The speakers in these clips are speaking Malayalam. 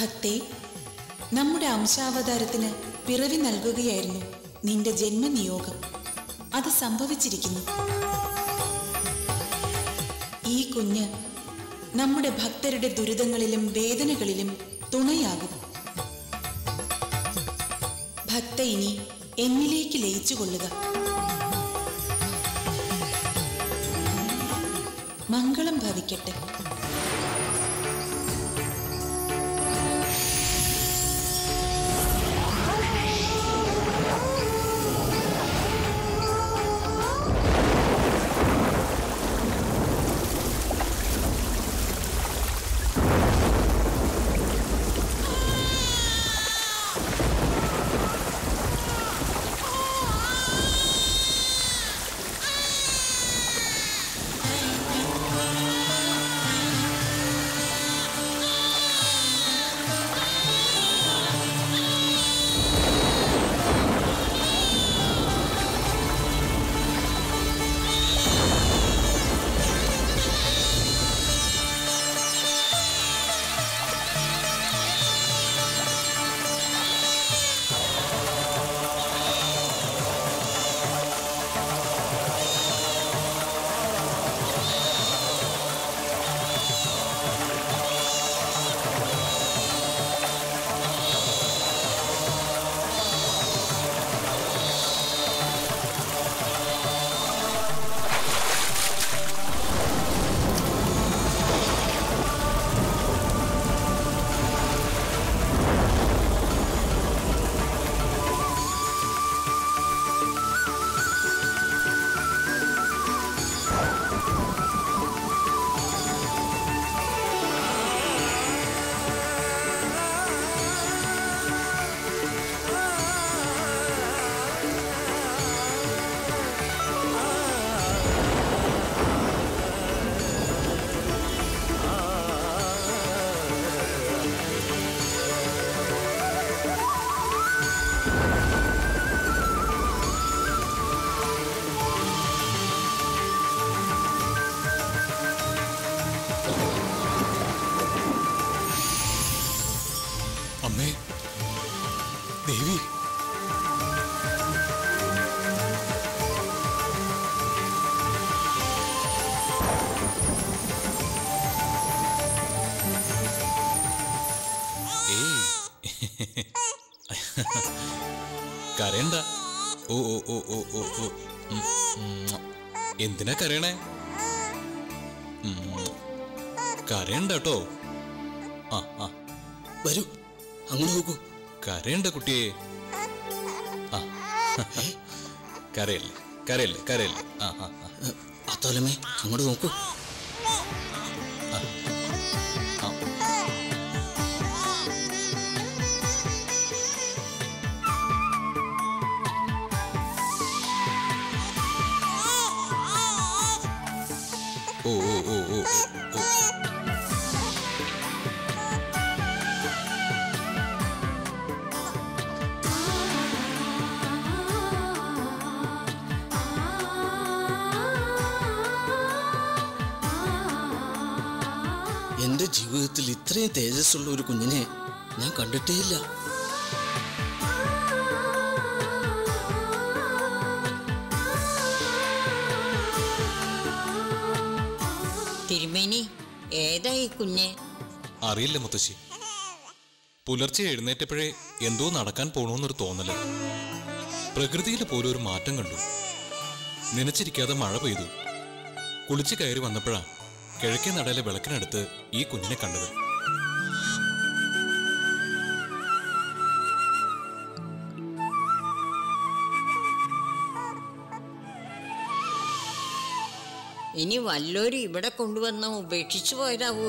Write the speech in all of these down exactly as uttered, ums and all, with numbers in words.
ഭക്തേ, നമ്മുടെ അംശാവതാരത്തിന് പിറവി നൽകുകയായിരുന്നു നിന്റെ ജന്മനിയോഗം. അത് സംഭവിച്ചിരിക്കുന്നു. ഈ കുഞ്ഞ് നമ്മുടെ ഭക്തരുടെ ദുരിതങ്ങളിലും വേദനകളിലും തുണയാകും. ഭക്ത ഇനി എന്നിലേക്ക് ലയിച്ചുകൊള്ളുക. മംഗളം ഭവിക്കട്ടെ. അമ്മേ, ദേവി, കരയണ്ട. ഓ ഓ ഓ ഓ ഓ ഓ എന്തിനാ കരയണേ? കരയണ്ട കേട്ടോ. ആ ആ വരൂ, അങ്ങോട്ട് നോക്കൂ. കരയണ്ട കുട്ടിയെ. ആ കരയല്ലേ കരയല്ലേ കരയല്ലേ. ആ ആ അത്തോലമ്മേ, അങ്ങോട്ട് നോക്കൂ. ഓ ഓ ഓ ഓ ഓ എന്റെ ജീവിതത്തിൽ ഇത്രയും തേജസ്സുള്ള ഒരു കുഞ്ഞിനെ ഞാൻ കണ്ടിട്ടേയില്ല. തിരുമേനി, ഏതായി കുഞ്ഞ്? അറിയില്ല മുത്തശ്ശി. പുലർച്ചെ എഴുന്നേറ്റപ്പോഴേ എന്തോ നടക്കാൻ പോണോന്നൊരു തോന്നല്. പ്രകൃതിയിൽ പോലും ഒരു മാറ്റം കണ്ടു. നനച്ചിരിക്കാതെ മഴ പെയ്തു. കുളിച്ചു കയറി വന്നപ്പോഴാ കിഴക്കേ നടയിലെ വിളക്കിനടുത്ത് ഈ കുഞ്ഞിനെ കണ്ടത്. ഇനി വല്ലോരും ഇവിടെ കൊണ്ടുവന്ന ഉപേക്ഷിച്ചു പോയതാവോ?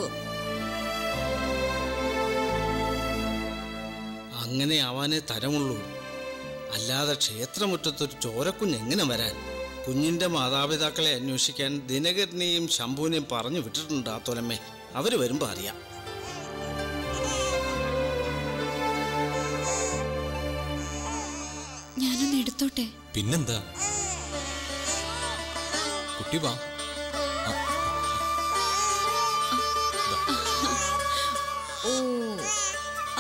അങ്ങനെ ആവാനേ തരമുള്ളൂ. അല്ലാതെ ക്ഷേത്രമുറ്റത്തൊരു ചോരക്കുഞ്ഞ് എങ്ങനെ വരാൻ? കുഞ്ഞിന്റെ മാതാപിതാക്കളെ അന്വേഷിക്കാൻ ദിനകരനെയും ശംഭുവിനെയും പറഞ്ഞു വിട്ടിട്ടുണ്ട് ആ തൊലമ്മേ. അവര് വരുമ്പോ അറിയാം. ഞാനൊന്ന് എടുത്തോട്ടെ? പിന്നെന്താ, കുട്ടി വാ. ഓ,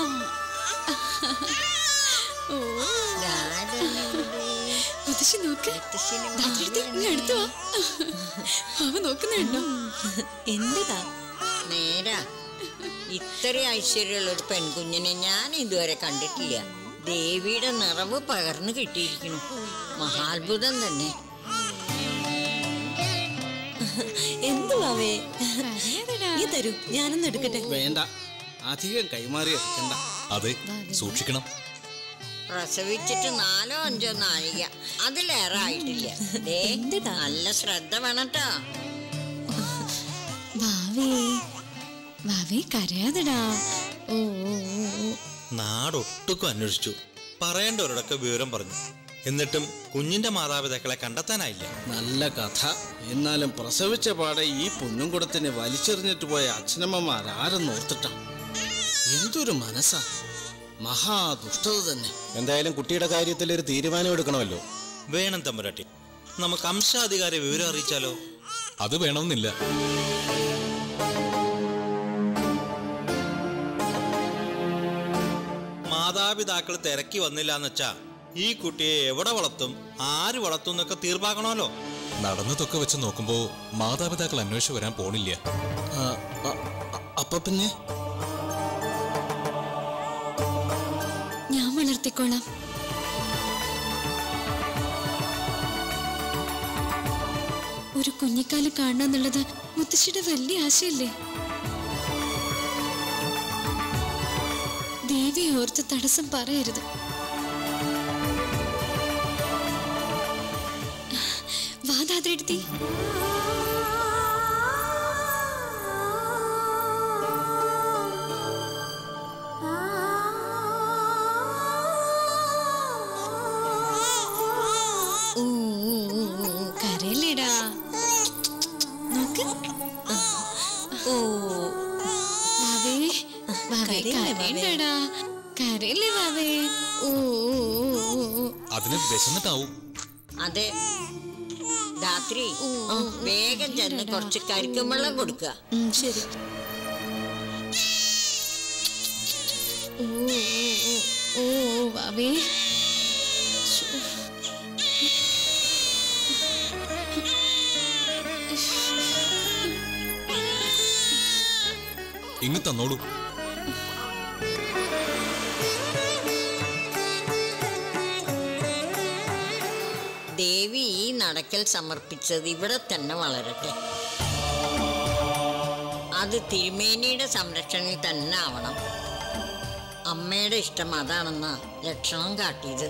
മുത്തശ്ശി നോക്ക്. മുത്തശ്ശിനെ ധാത്രിയെടുത്ത് ഇങ്ങ് അടുത്ത് വാ. അവ നോക്കുന്നുണ്ടോ? എന്തിതാ? നേരാ, ഇത്ര ഐശ്വര്യമുള്ള ഒരു പെൺകുഞ്ഞിനെ ഞാൻ ഇതുവരെ കണ്ടിട്ടില്ല. ദേവിയുടെ നിറവ് പകർന്നു കിട്ടിയിരിക്കുന്നു. മഹാത്ഭുതം തന്നെ. എന്തുവാവേ? കരയാതെടാ. നീ തരൂ, ഞാനൊന്ന് എടുക്കട്ടെ. വേണ്ട, അധികം കൈമാറി എടുക്കണ്ട. അതെ, സൂക്ഷിക്കണം. പ്രസവിച്ചിട്ട് നാലോ അഞ്ചോ നാഴിക അതിലേറെ ആയിട്ടില്ല. ദേ, നല്ല ശ്രദ്ധ വേണട്ടോ. വാവേ വാവേ കരയാതെടാ. ഓ ഓ, ഓ, ഓ. നാടൊട്ടുക്കും അന്വേഷിച്ചു, പറയേണ്ടവരോടൊക്കെ വിവരം പറഞ്ഞു. എന്നിട്ടും കുഞ്ഞിന്റെ മാതാപിതാക്കളെ കണ്ടെത്താനായില്ല. നല്ല കഥ. എന്നാലും പ്രസവിച്ച പാടെ ഈ പൊന്നുംകുടത്തിനെ വലിച്ചെറിഞ്ഞിട്ട് പോയ അച്ഛനമ്മമാർ ആരെന്ന് ഓർത്തിട്ടാ. എന്തൊരു മനസ്സാ, മഹാദുഷ്ടത തന്നെ. എന്തായാലും കുട്ടിയുടെ കാര്യത്തിൽ ഒരു തീരുമാനം എടുക്കണമല്ലോ. വേണം തമ്പുരാട്ടി, നമുക്ക് അംശാധികാരെ വിവരം അറിയിച്ചാലോ? അത് വേണമെന്നില്ല. മാതാപിതാക്കൾ തിരക്കി വന്നില്ല എന്ന് വെച്ചാ ഈ കുട്ടിയെ എവിടെ വളർത്തും, ആര് വളർത്തും എന്നൊക്കെ തീർപ്പാക്കണമല്ലോ. നടന്നതൊക്കെ വെച്ച് നോക്കുമ്പോ മാതാപിതാക്കൾ അന്വേഷിച്ച് വരാൻ പോണില്ല. ആ, ആ, അപ്പൊ പിന്നെ ഞാൻ വളർത്തിക്കോളാം. ഒരു കുഞ്ഞിക്കാല് കാണാന്നുള്ളത് മുത്തശ്ശിയുടെ വലിയ ആശയല്ലേ? ദേവിയെ ഓർത്ത് തടസ്സം പറയരുത്. വാ ധാത്രിയെടുത്തി. കരയില്ലേടാ, നോക്ക്. ഓ വാവേ വാവേ കരയണ്ടടാ, കരയില്ലേ വാവേ? ഓ അതിന് വിശന്നിട്ടാവും. അതെ, രാത്രി വേഗം ചെന്ന് കുറച്ച് കരിക്കും വെള്ളം കൊടുക്കുക. ശരി. ഓ ഓ ഓ വാവേ. ഇങ്ങ് തന്നോളൂ. ദേവി ഈ നടക്കൽ സമർപ്പിച്ചത് ഇവിടെ തന്നെ വളരട്ടെ. അത് തിരുമേനിയുടെ സംരക്ഷണയിൽ തന്നെ ആവണം. അമ്മയുടെ ഇഷ്ടം അതാണെന്നാ ലക്ഷണം കാട്ടിയത്.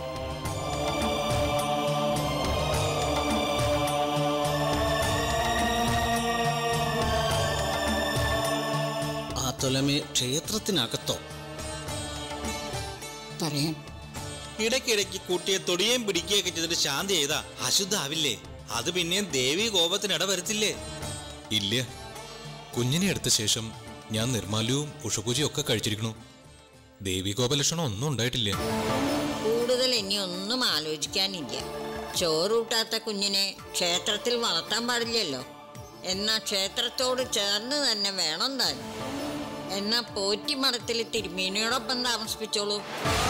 ആ തൊലമേ ക്ഷേത്രത്തിനകത്തോ? പറയാം. ഇടയ്ക്കിടയ്ക്ക് കുട്ടിയെ തൊടിയേം പിടിക്കുകയൊക്കെ ചെയ്തിട്ട് ശാന്തി ചെയ്താ അശുദ്ധാവില്ലേ? അത് പിന്നെയും ദേവി കോപത്തിനിട വരുത്തില്ലേ? ഇല്ല, കുഞ്ഞിനെ എടുത്ത ശേഷം ഞാൻ നിർമാല്യവും ഉഷപൂജയും ഒക്കെ കഴിച്ചിരിക്കണു. ദേവീകോപലക്ഷണം ഒന്നും ഉണ്ടായിട്ടില്ല. കൂടുതൽ ഇനി ഒന്നും ആലോചിക്കാനില്ല. ചോറൂട്ടാത്ത കുഞ്ഞിനെ ക്ഷേത്രത്തിൽ വളർത്താൻ പാടില്ലല്ലോ. എന്നാ ക്ഷേത്രത്തോട് ചേർന്ന് തന്നെ വേണം താൻ. എന്നാ പോറ്റിമഠത്തിൽ തിരുമേനിയോടൊപ്പം താമസിപ്പിച്ചോളൂ.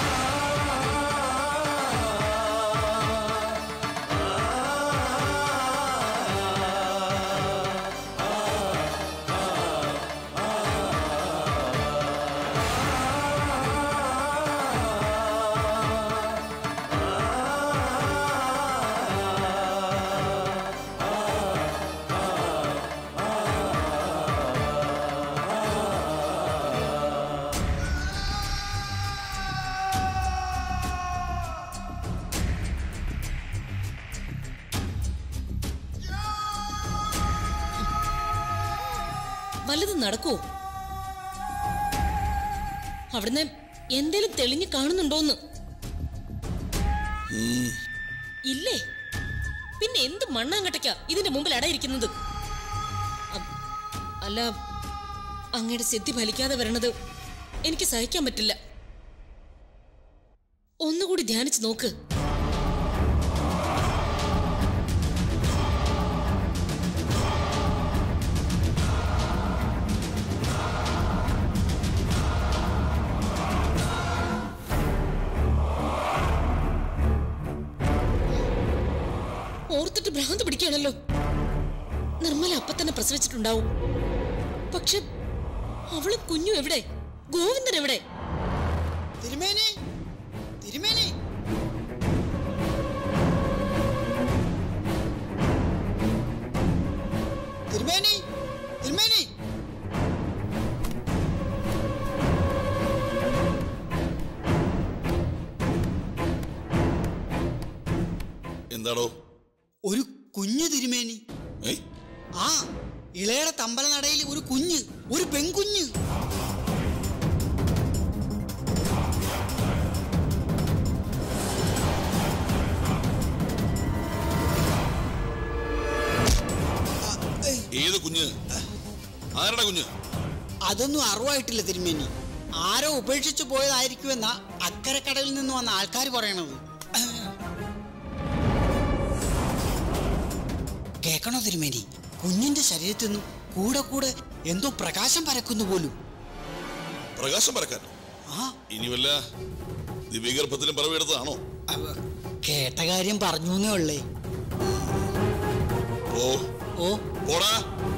വല്ലതും നടക്കോ? അവിടുന്ന് എന്തേലും തെളിഞ്ഞു കാണുന്നുണ്ടോന്ന്? ഇല്ലേ? പിന്നെ എന്ത് മണ്ണാങ്കട്ടയ്ക്കാ ഇതിന്റെ മുമ്പിൽ അടയിരിക്കുന്നത്? അല്ല, അങ്ങയുടെ സിദ്ധി ഫലിക്കാതെ വരണത് എനിക്ക് സഹിക്കാൻ പറ്റില്ല. ഒന്നുകൂടി ധ്യാനിച്ചു നോക്ക്. ഭ്രാന്ത് പിടിക്കുകയാണല്ലോ. നിർമ്മല അപ്പൊ തന്നെ പ്രസവിച്ചിട്ടുണ്ടാവും. പക്ഷെ അവളും കുഞ്ഞു എവിടെ? ഗോവിന്ദൻ എവിടെ? തിരുമേനി, തിരുമേനി, തിരുമേനി, തിരുമേനി. എന്താണോ? ഒരു കുഞ്ഞു തിരുമേനി. ആ ഇളയുടെ തമ്പല നടയിൽ ഒരു കുഞ്ഞ്, ഒരു പെൺകുഞ്ഞ്. ഏത് കുഞ്ഞ്? ആരുടെ കുഞ്ഞ്? അതൊന്നും അറിവായിട്ടില്ല തിരുമേനി. ആരോ ഉപേക്ഷിച്ചു പോയതായിരിക്കുമെന്നാ അക്കരക്കടലിൽ നിന്ന് വന്ന ആൾക്കാർ പറയണത്. കേക്കണോ തിരുമേനി? കുഞ്ഞിന്റെ ശരീരത്തിൽ നിന്നും കൂടെ കൂടെ എന്തോ പ്രകാശം പരക്കുന്നു പോലും. പ്രകാശം പരക്കാൻ? ഇനി വല്ല ദിവ്യഗർഭത്തിലും പറവെടുത്തതാണോ? കേട്ട കാര്യം പറഞ്ഞേ ഉള്ളേ. ഓ ഓ പോടാ.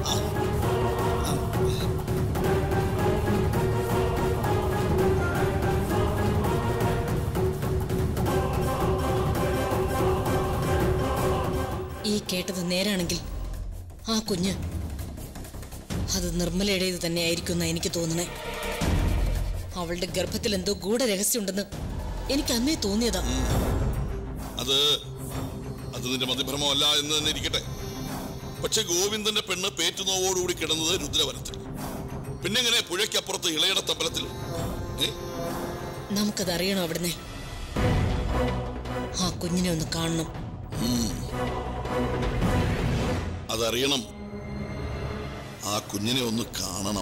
ഈ കേട്ടത് നേരാണെങ്കിൽ ആ കുഞ്ഞ് അത് നിർമ്മലയുടേത് തന്നെയായിരിക്കും എന്നാ എനിക്ക് തോന്നണേ. അവളുടെ ഗർഭത്തിൽ എന്തോ ഗൂഢരഹസ്യമുണ്ടെന്ന് എനിക്ക് അന്നേ തോന്നിയതാ. അത് അത് നിന്റെ മതിഭ്രമമല്ല എന്ന് തന്നെ ഇരിക്കട്ടെ. പക്ഷെ ഗോവിന്ദന്റെ പെണ്ണ് പേറ്റുനോവോടുകൂടി കിടന്നത് രുദ്രവനത്തിൽ, പിന്നെങ്ങനെ പുഴയ്ക്കപ്പുറത്ത് ഇളയുടെ തമ്പലത്തിൽ? നമുക്കത് അറിയണം. അവിടുന്ന് ആ കുഞ്ഞിനെ ഒന്ന് കാണണം. അതറിയണം. ആ കുഞ്ഞിനെ ഒന്ന് കാണണം.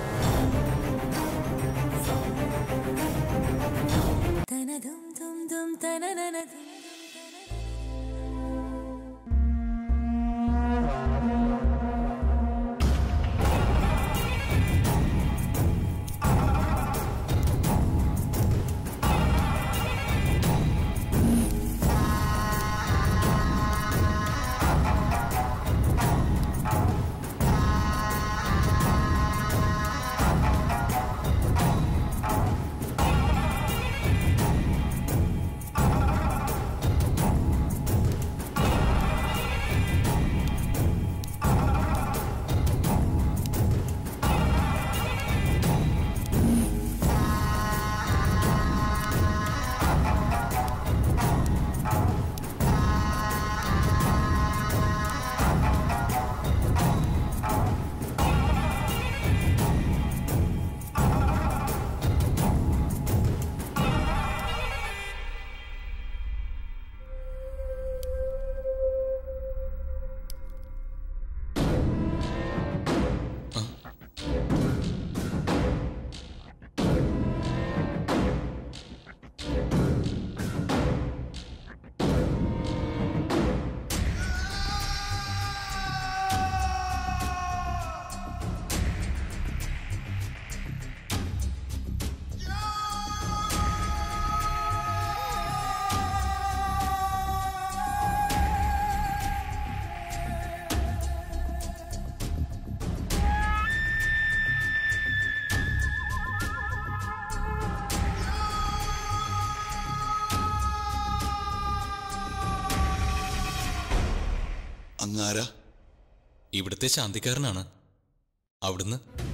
അങ്ങാരാ? ഇവിടുത്തെ ശാന്തിക്കാരനാണ്. അവിടുന്ന്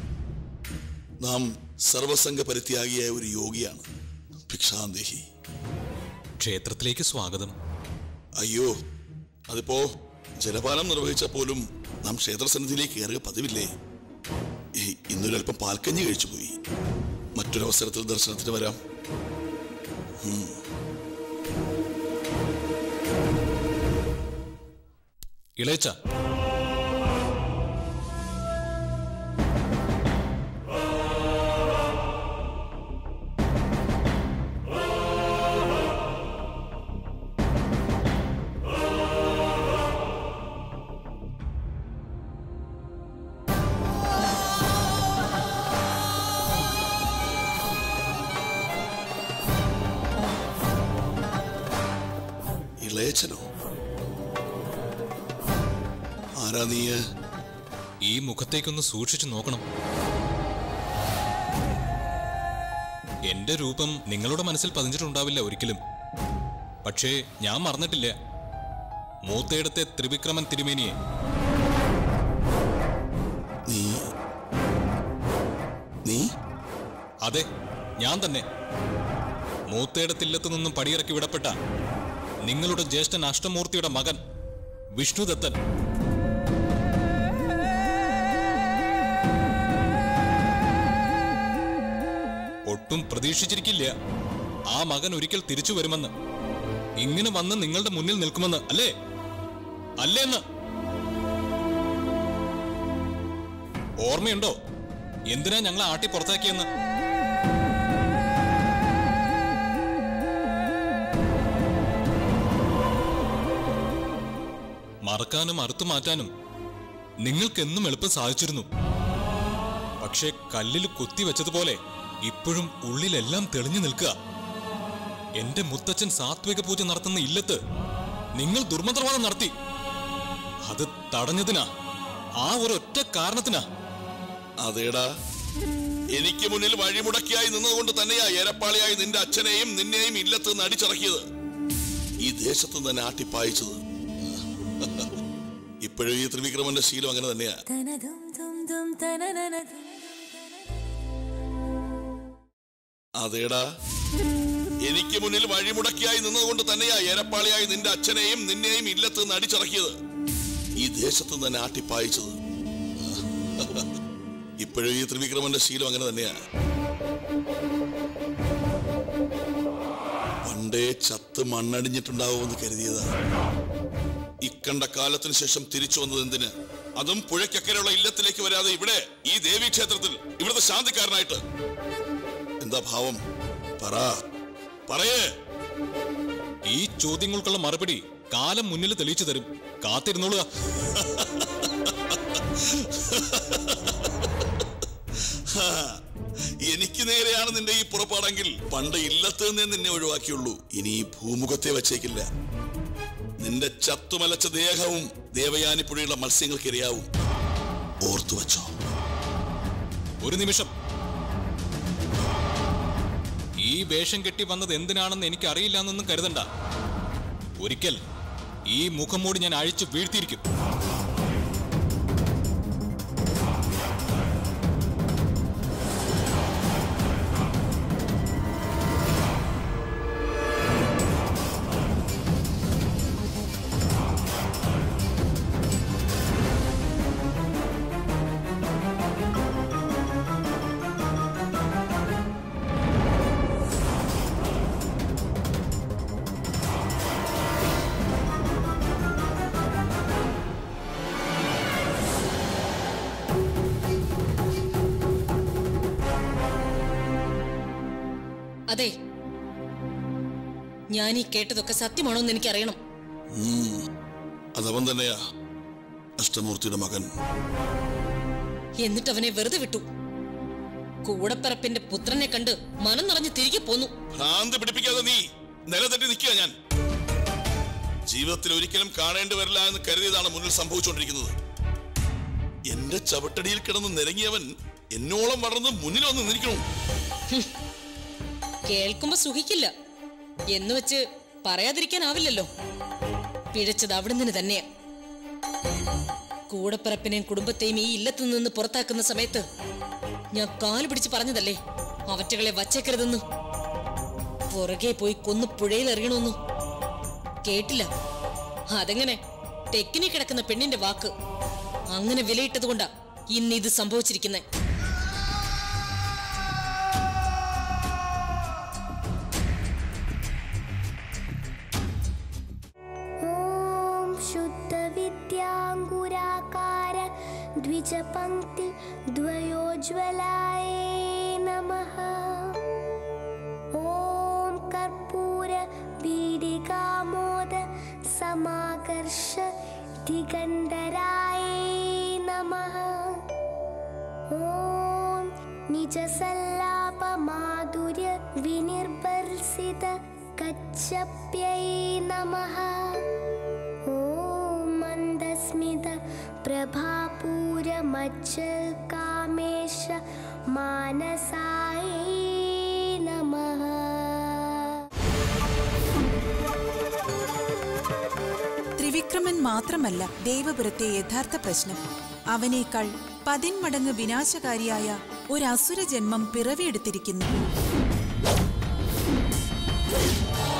നാം സർവസംഘ പരിത്യാഗിയായ ഒരു യോഗിയാണ്. ഭിക്ഷാന്തേഹി. ക്ഷേത്രത്തിലേക്ക് സ്വാഗതം. അയ്യോ, അതിപ്പോ ജലപാനം നിർവഹിച്ച പോലും നാം ക്ഷേത്രസന്നിധിയിലേക്ക് കയറുക പതിവില്ലേ. ഇന്നൊരൽപ്പം പാൽക്കഞ്ഞി കഴിച്ചു പോയി. മറ്റൊരവസരത്തിൽ ദർശനത്തിന് വരാം. ഇളയച്ച, ഇളയച്ചനോ? ആരാ നീ? ഈ മുഖത്തേക്കൊന്ന് സൂക്ഷിച്ചു നോക്കണം. എന്റെ രൂപം നിങ്ങളുടെ മനസ്സിൽ പതിഞ്ഞിട്ടുണ്ടാവില്ല ഒരിക്കലും. പക്ഷേ ഞാൻ മറന്നിട്ടില്ല മൂത്തയിടത്തെ ത്രിവിക്രമൻ തിരുമേനിയെ. നീ നീ അതെ, ഞാൻ തന്നെ. മൂത്തയിടത്തില്ലത്തു നിന്നും പടിയിറക്കി വിടപ്പെട്ട നിങ്ങളുടെ ജ്യേഷ്ഠൻ അഷ്ടമൂർത്തിയുടെ മകൻ വിഷ്ണുദത്തൻ. ഒട്ടും പ്രതീക്ഷിച്ചിരിക്കില്ല ആ മകൻ ഒരിക്കൽ തിരിച്ചു വരുമെന്ന്. ഇങ്ങനെ വന്ന് നിങ്ങളുടെ മുന്നിൽ നിൽക്കുമെന്ന്. അല്ലേ അല്ലേന്ന് ഓർമ്മയുണ്ടോ എന്തിനാ ഞങ്ങളെ ആട്ടി പുറത്താക്കിയെന്ന്? മറക്കാനും അറുത്തു മാറ്റാനും നിങ്ങൾക്കെന്നും എളുപ്പം സാധിച്ചിരുന്നു. പക്ഷെ കല്ലിൽ കുത്തിവെച്ചതുപോലെ ഇപ്പോഴും ഉള്ളിലെല്ലാം തെളിഞ്ഞു നിൽക്കുക. എന്റെ മുത്തച്ഛൻ സാത്വിക പൂജ നടത്തുന്ന ഇല്ലത്ത് നിങ്ങൾ ദുർമന്ത്രവാദം നടത്തി. അത് തടഞ്ഞതിനാ, ആ ഒരൊറ്റ കാരണത്തിനാ. അതേടാ, എനിക്ക് മുന്നിൽ വഴിമുടക്കിയായി നിന്നതുകൊണ്ട് തന്നെയാ ഏരപ്പാളിയായി നിന്റെ അച്ഛനെയും നിന്നെയും ഇല്ലത്ത് നിന്ന് അടിച്ചിറക്കിയത്, ഈ ദേശത്ത് തന്നെ ആട്ടിപ്പായിച്ചത്. ഇപ്പോഴും ഈ ത്രിവിക്രമന്റെ ശീലം അങ്ങനെ തന്നെയാ. അതേടാ, എനിക്ക് മുന്നിൽ വഴിമുടക്കിയായി നിന്നതുകൊണ്ട് തന്നെയാ ഏരപ്പാളിയായി നിന്റെ അച്ഛനെയും നിന്നെയും ഇല്ലത്ത് നിന്ന് അടിച്ചിറക്കിയത്, ഈ ദേശത്ത് തന്നെ ആട്ടിപ്പായിച്ചത്. ഇപ്പോഴും ഈ ത്രിവിക്രമന്റെ ശീലം അങ്ങനെ തന്നെയാ. പണ്ടേ ചത്ത് മണ്ണടിഞ്ഞിട്ടുണ്ടാവുമെന്ന് കരുതിയതാ. ഇക്കണ്ട കാലത്തിന് ശേഷം തിരിച്ചു വന്നത് എന്തിന്? അതും പുഴയ്ക്കക്കരെയുള്ള ഇല്ലത്തിലേക്ക് വരാതെ ഇവിടെ ഈ ദേവീക്ഷേത്രത്തിൽ ഇവിടുത്തെ ശാന്തിക്കാരനായിട്ട്. എന്താ ഭാവം? പറ, പറയേ. ഈ ചോദ്യങ്ങൾക്കുള്ള മറുപടി കാലം മുന്നിൽ തെളിയിച്ചു തരും. കാത്തിരുന്നോളുക. എനിക്ക് നേരെയാണ് നിന്റെ ഈ പുറപ്പാടെങ്കിൽ പണ്ട് ഇല്ലത്ത് നിന്നേ നിന്നെ ഒഴിവാക്കിയുള്ളൂ. ഇനി ഈ ഭൂമുഖത്തെ വച്ചേക്കില്ല. നിന്റെ ചത്തുമലച്ച ദേഹവും ദേവയാനിപ്പുഴയുള്ള മത്സ്യങ്ങൾക്കിരയാവും. ഓർത്തു വച്ചോ. ഒരു നിമിഷം. ഈ വേഷം കെട്ടി വന്നത് എന്തിനാണെന്ന് എനിക്ക് അറിയില്ല എന്നൊന്നും കരുതണ്ട. ഒരിക്കൽ ഈ മുഖം മൂടി ഞാൻ അഴിച്ചു വീഴ്ത്തിയിരിക്കും. അതെ, ഞാൻ ഈ കേട്ടതൊക്കെ സത്യമാണോ എന്ന് എനിക്കറിയണം. അതവൻ തന്നെയാ, അഷ്ടമൂർത്തിയുടെ മകൻ. എന്നിട്ട് അവനെ വെറുതെ വിട്ടു. കൂടപ്പിറപ്പിന്റെ പുത്രനെ കണ്ട് മനം നിറഞ്ഞ് തിരികെ പോന്നു. ഭ്രാന്ത് പിടിപ്പിക്കാതെ നീ നിലതെറ്റി നിൽക്കുക. ഞാൻ ജീവിതത്തിൽ ഒരിക്കലും കാണേണ്ടി വരില്ല എന്ന് കരുതിയതാണ് മുന്നിൽ സംഭവിച്ചുകൊണ്ടിരിക്കുന്നത്. എന്റെ ചവിട്ടടിയിൽ കിടന്ന് നിരങ്ങിയവൻ എന്നോളം വളർന്ന് മുന്നിൽ വന്ന് നിൽക്കണം. കേൾക്കുമ്പോ സുഖിക്കില്ല എന്ന് വെച്ച് പറയാതിരിക്കാനാവില്ലല്ലോ. പിഴച്ചത് അവിടുന്ന് തന്നെയാ. കൂടപ്പിറപ്പിനെയും കുടുംബത്തെയും ഈ ഇല്ലത്തു നിന്ന് പുറത്താക്കുന്ന സമയത്ത് ഞാൻ കാല് പിടിച്ച് പറഞ്ഞതല്ലേ അവറ്റകളെ വച്ചേക്കരുതെന്ന്. പുറകെ പോയി കൊന്നു പുഴയിൽ എറിയണമെന്നു കേട്ടില്ല. അതെങ്ങനെ? തെക്കിനി കിടക്കുന്ന പെണ്ണിന്റെ വാക്ക് അങ്ങനെ വിലയിട്ടത് കൊണ്ടാ ഇന്ന് ഇത് സംഭവിച്ചിരിക്കുന്നത്. द्विजपङ्क्ति द्वयोज्ज्वलाय नमः। ॐ कर्पूर बीडिकामोद समाकर्ष दिगन्धराय नमः। ॐ निजसल्लाप माधुर्य विनिर्बर्सित कच्छप्यै नमः। ॐ मन्दस സ്മിത പ്രഭാപൂരമജ്ജൽ കാമേശ മാനസായ നമഃ. ത്രിവിക്രമൻ മാത്രമല്ല ദേവപുരത്തെ യഥാർത്ഥ പ്രശ്നം. അവനേക്കാൾ പതിന്മടങ്ങ് വിനാശകാരിയായ ഒരു അസുര ജന്മം പിറവിയെടുത്തിരിക്കുന്നു.